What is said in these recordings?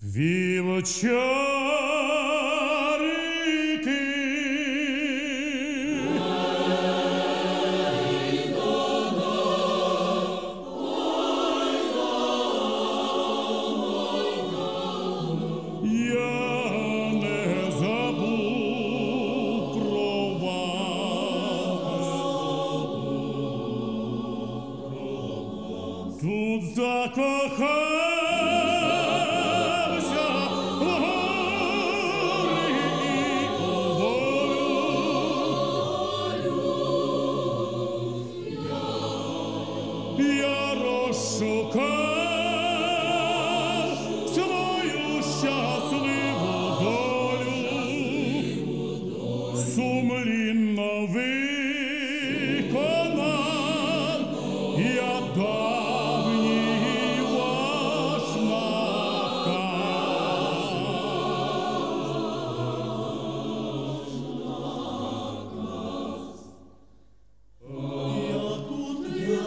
Вівчарики. Я не забув про вас. Тут закохався в гори і волю. Я розшукав свою щасливу долю, сумлінно виконав я давній ваш наказ. Я тут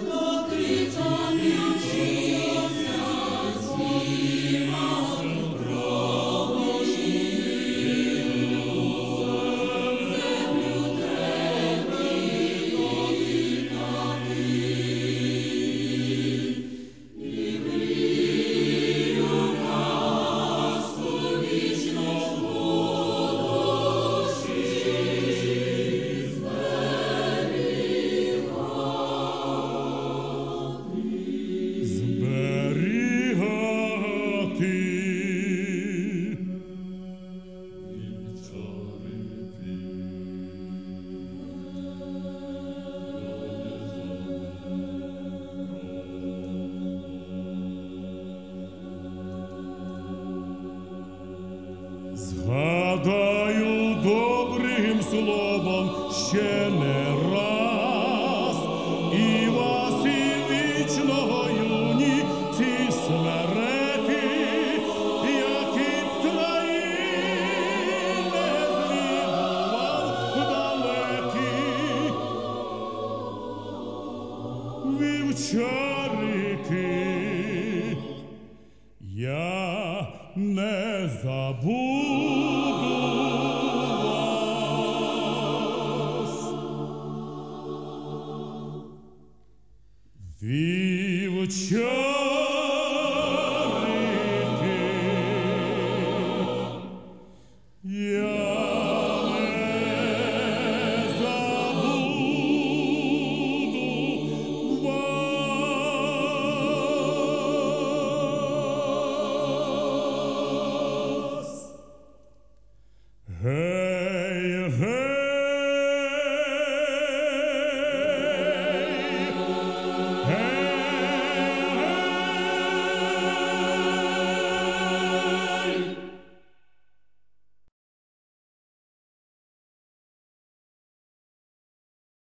згадаю добрим словом ще не раз і вас, і вічного юні ці смереки, які б країни звідував далекі. Вівчарики, я не забув